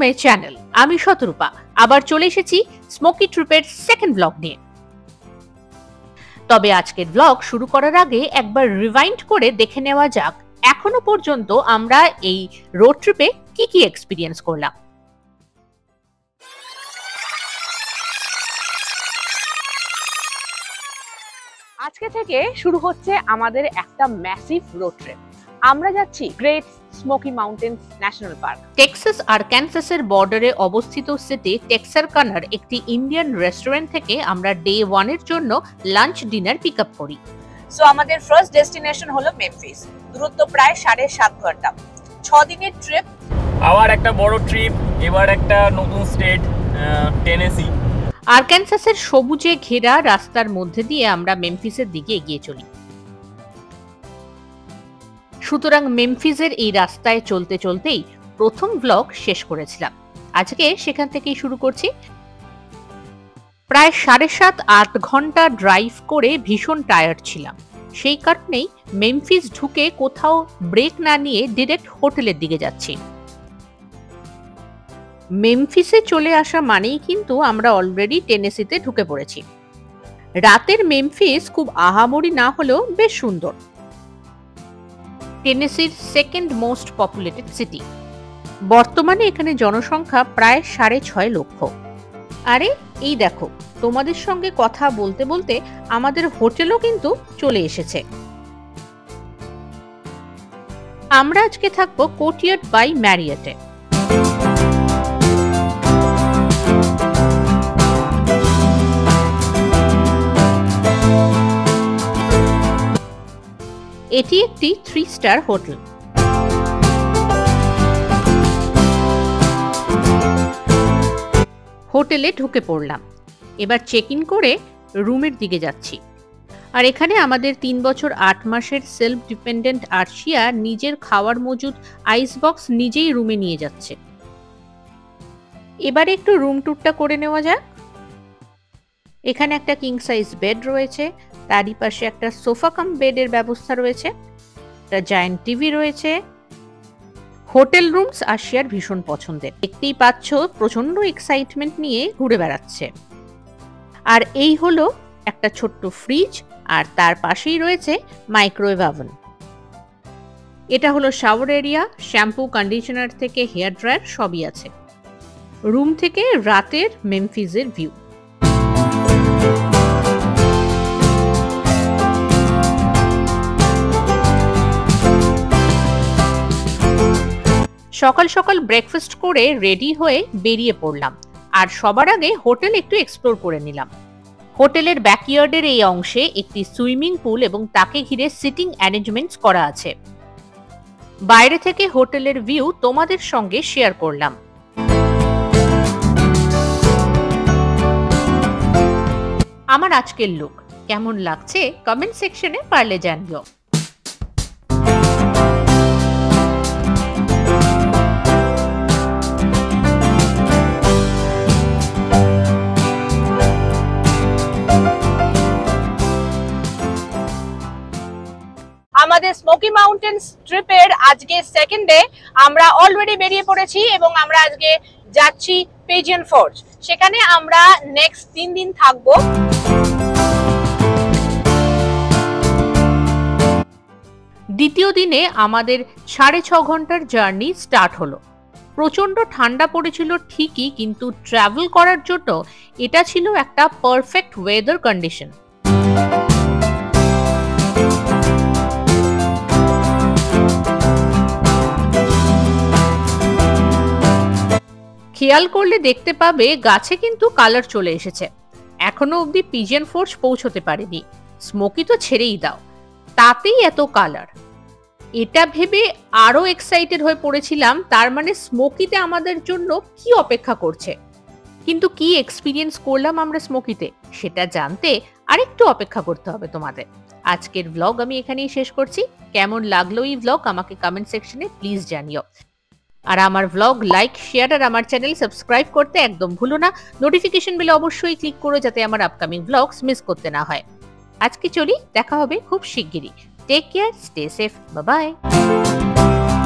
My channel. আমি শতরূপা আবার চলে এসেছি স্মোকি ট্রিপের সেকেন্ড ব্লগ নিয়ে। তবে আজকের ব্লগ শুরু করার আগে একবার রিভাইন্ড করে দেখে নেওয়া যাক এখনো পর্যন্ত আমরা এই রোড ট্রিপে কি কি এক্সপেরিয়েন্স করলাম। আজকে থেকে শুরু হচ্ছে আমাদের একটা ম্যাসিভ রোড ট্রিপ। আমরা যাচ্ছি Great Smoky Mountains National Park. Texas আর ক্যানসাসের বর্ডারে অবস্থিত সিটি টেক্সারকানার একটি ইন্ডিয়ান রেস্টুরেন্ট থেকে আমরা ডে 1 এর জন্য লাঞ্চ ডিনার পিক আপ করি। সো আমাদের ফার্স্ট ডেস্টিনেশন হলো মেমফিস। দূরত্ব প্রায় 7.5 ঘন্টা। 6 দিনের ট্রিপ। আবার একটা বড় ট্রিপ, এবার একটা নতুন স্টেট টেনেসি। আরকানসাসের সবুজে ঘেরা রাস্তার মধ্যে দিয়ে আমরা মেমফিসের দিকে এগিয়ে চলি। সুতরাং মেমফিসের এই রাস্তায় চলতে চলতেই প্রথম ব্লগ শেষ করেছিলাম। আজকে সেখান থেকেই শুরু করছি। প্রায় 7.5-8 ঘন্টা ড্রাইভ করে ভীষণ টায়ার্ড ছিলাম। সেই কারণেই মেমফিস ঢুকে কোথাও ব্রেক না নিয়ে ডিরেক্ট হোটেলের দিকে যাচ্ছি। মেমফিসে চলে আসা মানেই কিন্তু আমরা অলরেডি টেনেসিতে ঢুকে পড়েছি। রাতের মেমফিস খুব আহামরি না হলেও বেশ সুন্দর। টেনেসির সেকেন্ড মোস্ট পপুলেটেড সিটি। বর্তমানে এখানে জনসংখ্যা প্রায় 6.5 লক্ষ। আরে এই দেখো, তোমাদের সঙ্গে কথা বলতে বলতে আমাদের হোটেলও কিন্তু চলে এসেছে। আমরা আজকে থাকবো কোর্টিয়ার্ড বাই ম্যারিয়টে। এটি একটি 3 স্টার হোটেল। হোটেলে ঢুকে পড়লাম। এবার চেক ইন করে রুমের দিকে যাচ্ছি। আর এখানে আমাদের 3 বছর 8 মাসের সেলফ ডিপেন্ডেন্ট আর্শিয়া নিজের খাওয়ার মজুদ আইস বক্স নিজেই রুমে নিয়ে যাচ্ছে। এবারে একটু রুম ট্যুরটা করে নেওয়া যাক। এখানে একটা কিং সাইজ বেড রয়েছে, তারই পাশে একটা সোফা কাম বেডের ব্যবস্থা রয়েছে, একটা জায়ান্ট টিভি রয়েছে। হোটেল রুমস আর্শিয়ার ভীষণ পছন্দের। দেখতেই পাচ্ছ প্রচন্ড এক্সাইটমেন্ট নিয়ে ঘুরে বেড়াচ্ছে। আর এই হলো একটা ছোট্ট ফ্রিজ, আর তার পাশেই রয়েছে মাইক্রোওয়েভ ওভেন। এটা হলো শাওয়ার এরিয়া, শ্যাম্পু কন্ডিশনার থেকে হেয়ার ড্রায়ার সবই আছে। রুম থেকে রাতের মেমফিসের ভিউ। সকাল সকাল ব্রেকফাস্ট করে রেডি হয়ে বেরিয়ে পড়লাম। আর সবার আগে হোটেল একটু এক্সপ্লোর করে নিলাম। হোটেলের ব্যাকইয়ার্ডের এই অংশে একটি সুইমিং পুল এবং তাকে ঘিরে সিটিং অ্যারেঞ্জমেন্টস করা আছে। বাইরে থেকে হোটেলের ভিউ তোমাদের সঙ্গে শেয়ার করলাম। আমার আজকের লুক কেমন লাগছে কমেন্ট সেকশনে পারলে জানিও। আমাদের স্মোকি মাউন্টেন্স ট্রিপের আজকে সেকেন্ড ডে। আমরা অলরেডি বেরিয়ে পড়েছি এবং আমরা আজকে যাচ্ছি পিজিয়ন ফোর্জ। সেখানে আমরা নেক্সট 3 দিন থাকবো। দ্বিতীয় দিনে আমাদের 6.5 ঘন্টার জার্নি স্টার্ট হলো। প্রচন্ড ঠান্ডা পড়েছিল ঠিকই, কিন্তু ট্রাভেল করার জন্য এটা ছিল একটা পারফেক্ট ওয়েদার কন্ডিশন। খেয়াল করলে দেখতে পাবে গাছে কিন্তু কালার চলে এসেছে। এখনো অবধি পিজিয়ন ফোর্জ পৌঁছতে পারেনি। স্মোকি তো ছেড়েই দাও, তাতেই এত কালার। এটা ভেবে আরো এক্সাইটেড হয়ে পড়েছিলাম, তার মানে স্মোকিতে আমাদের জন্য কি অপেক্ষা করছে। কিন্তু কি এক্সপিরিয়েন্স করলাম আমরা স্মোকিতে সেটা জানতে আরেকটু অপেক্ষা করতে হবে তোমাদের। আজকের ব্লগ আমি এখানেই শেষ করছি। কেমন লাগলো এই ব্লগ আমাকে কমেন্ট সেকশনে প্লিজ জানিও। আর আমার ব্লগ লাইক, শেয়ার আর আমার চ্যানেল সাবস্ক্রাইব করতে একদম ভুলো না। নোটিফিকেশন বেলে অবশ্যই ক্লিক করো যাতে আমার আপকামিং ব্লগস মিস করতে না হয়। আজকে চলি, দেখা হবে খুব শিগগিরই। Take care, stay safe, bye by.